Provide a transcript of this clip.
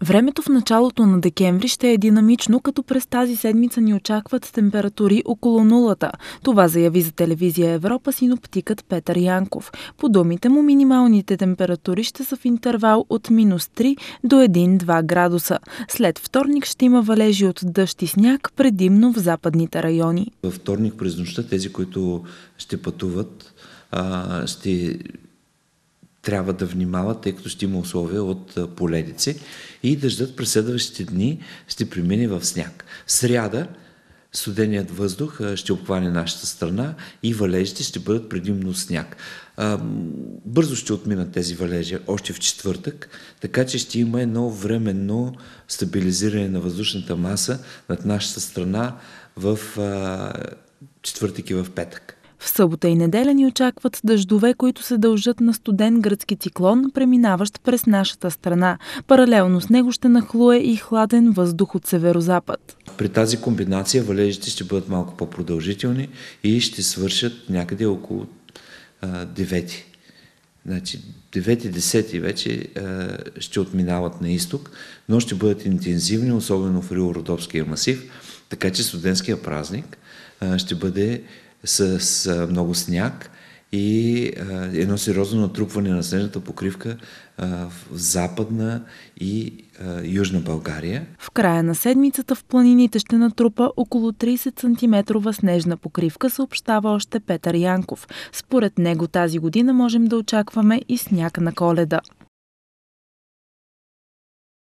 Времето в началото на декември ще е динамично, като през тази седмица ни очакват температури около нулата. Това заяви за телевизия Европа синоптикът Петър Янков. По думите му, минималните температури ще са в интервал от -3 до 1-2 градуса. След вторник ще има валежи от дъжд и сняг, предимно в западните райони. Във вторник през нощта тези, които ще пътуват, ще трябва да внимават, тъй като ще има условия от поледици и дъждът през следващите дни ще премине в сняг. В сряда студеният въздух ще обхване нашата страна и валежите ще бъдат предимно сняг. Бързо ще отминат тези валежи още в четвъртък, така че ще има едно временно стабилизиране на въздушната маса над нашата страна в четвъртък и в петък. В събота и неделя ни очакват дъждове, които се дължат на студен гръцки циклон, преминаващ през нашата страна. Паралелно с него ще нахлуе и хладен въздух от северозапад. При тази комбинация валежите ще бъдат малко по-продължителни и ще свършат някъде около 9. Значи 9-10 вече ще отминават на изток, но ще бъдат интензивни, особено в Рило-Родопския масив, така че студентския празник ще бъде с много сняг и едно сериозно натрупване на снежната покривка в Западна и Южна България. В края на седмицата в планините ще натрупа около 30 см снежна покривка, съобщава още Петър Янков. Според него тази година можем да очакваме и сняг на Коледа.